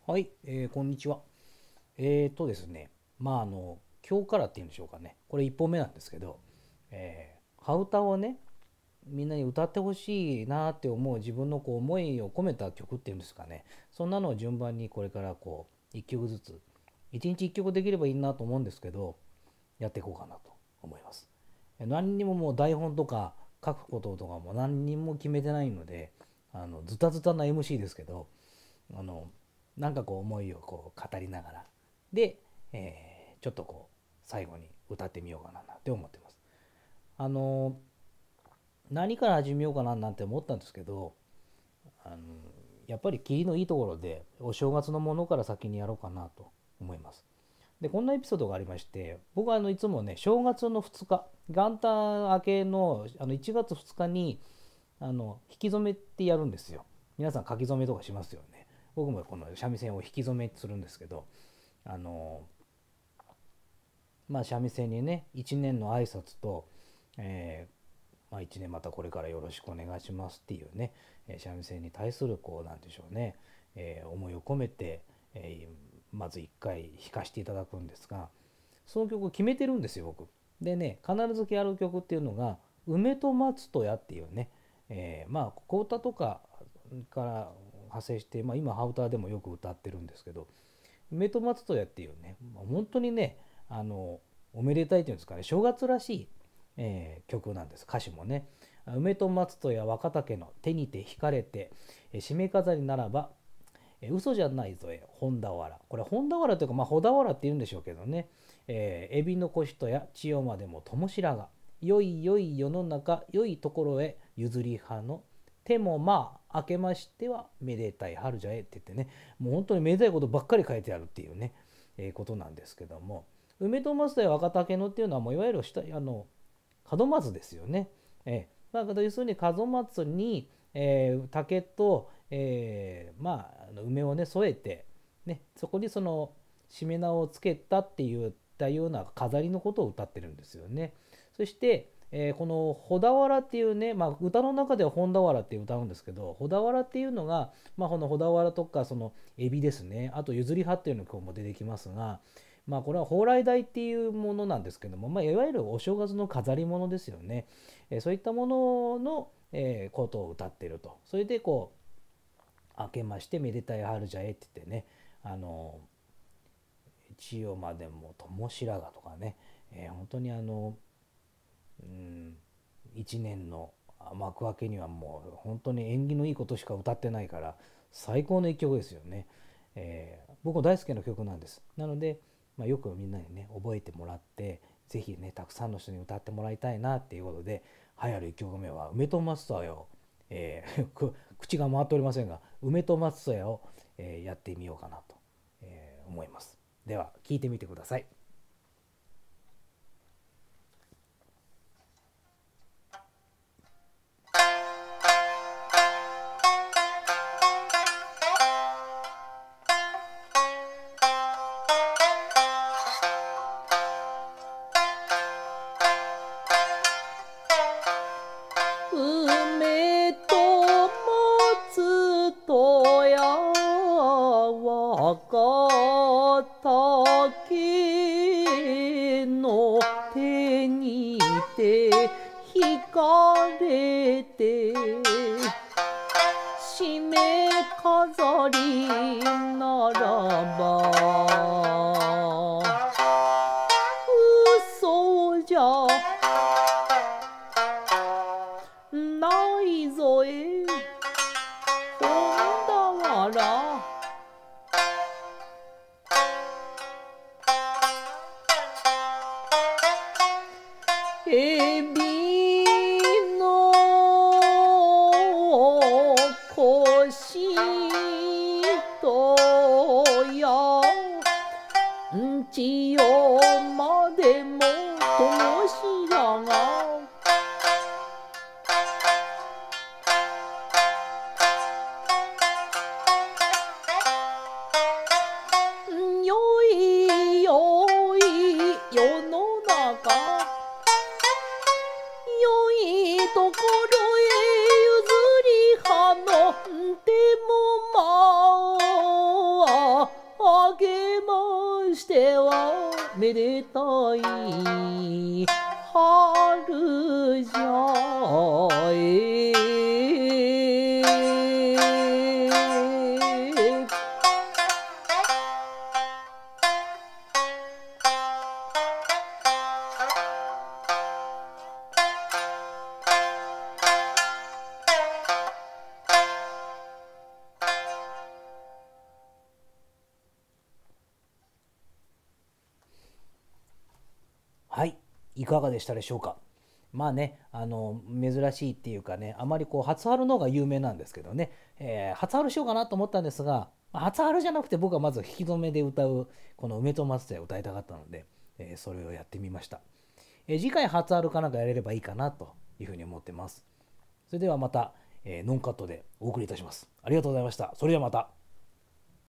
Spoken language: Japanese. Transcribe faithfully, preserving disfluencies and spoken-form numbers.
はい、えーこんにちは。えーとですね、まああの、今日からっていうんでしょうかね、これいっぽんめなんですけど、えー、ハウタをね、みんなに歌ってほしいなって思う自分のこう思いを込めた曲っていうんですかね、そんなのを順番にこれからこう、いっきょくずつ、いちにちいっきょくできればいいなと思うんですけど、やっていこうかなと思います。何にももう台本とか書くこととかも何にも決めてないので、あのズタズタな エムシー ですけど、あのなんかこう思いをこう語りながらで、えーちょっとこう最後に歌ってみようかななんて思ってます。あの何から始めようかななんて思ったんですけど、あのやっぱり切りのいいところでお正月のものから先にやろうかなと思います。でこんなエピソードがありまして、僕はあのいつもね正月のふつか、元旦明けのあのいちがつふつかにあの引き初めってやるんですよ。皆さん書き初めとかしますよね。僕もこの三味線を引き初めするんですけど、あのまあ三味線にねいちねんの挨拶と、えーまあ、いちねんまたこれからよろしくお願いしますっていうね、三味線に対するこうなんでしょうね、えー思いを込めて、えーまずいっかい弾かせていただくんですが、その曲を決めてるんですよ僕。でね、必ずやる曲っていうのが「梅と松とや」っていうね、えーまあ小唄とかから派生して、まあ、今ハウターでもよく歌ってるんですけど、梅と松とやっていうね、本当にね、あのおめでたいというんですかね、正月らしい、えー曲なんです。歌詞もね、梅と松とや若竹の手にて引かれて、えー締め飾りならば、えー嘘じゃないぞえ本田原、これ本田原というか、まあ穂田原って言うんでしょうけどね、えー、エビの腰とや千代までも友白が良い良い世の中良いところへ譲り派の手もまあ明けましてはめでたい春じゃえって言ってね、もう本当にめでたいことばっかり書いてあるっていうね、えーことなんですけども、梅と松とや若竹のっていうのはもういわゆる下あの門松ですよね。えー、まあ要するに門松に、えー、竹と、えー、まあ梅をね添えて、ね、そこにそのしめ縄をつけたっていったような飾りのことを歌ってるんですよね。そして、えーこの「穂田原」っていうね、まあ、歌の中では「本田原」って歌うんですけど、穂田原っていうのが、まあ、この穂田原とかそのエビですね、あと譲り派っていうのが今日も出てきますが、まあ、これは蓬莱台っていうものなんですけども、まあ、いわゆるお正月の飾り物ですよね。えーそういったものの、えーことを歌ってると。それでこう「明けましてめでたい春じゃえ」って言ってね、あの千代までも友白髪とかね、えー本当にあの、うん、一年の幕開けにはもう本当に縁起のいいことしか歌ってないから最高の一曲ですよね。えー僕も大好きな曲なんです。なので、まあ、よくみんなにね覚えてもらって、ぜひねたくさんの人に歌ってもらいたいなっていうことで、流行るいっきょくめは梅と松とやを、えー口が回っておりませんが梅と松とやを、えーやってみようかなと、えー思います。では聞いてみてください。梅と松とや若竹の手にて引かれて締め飾りならば嘘じゃないぞえ本田原。エビの腰とや千代までも友白がよいよい世の中良いところへ譲り派の手もまあけましてはめでたい春じゃえ。はい、いかがでしたでしょうか。まあね、あの珍しいっていうかね、あまりこう初春の方が有名なんですけどね、えー初春しようかなと思ったんですが、まあ初春じゃなくて僕はまず引き止めで歌うこの梅と松で歌いたかったので、えーそれをやってみました。えー次回初春かなんかやれればいいかなというふうに思ってます。それではまた、えーノンカットでお送りいたします。ありがとうございました。それではまた。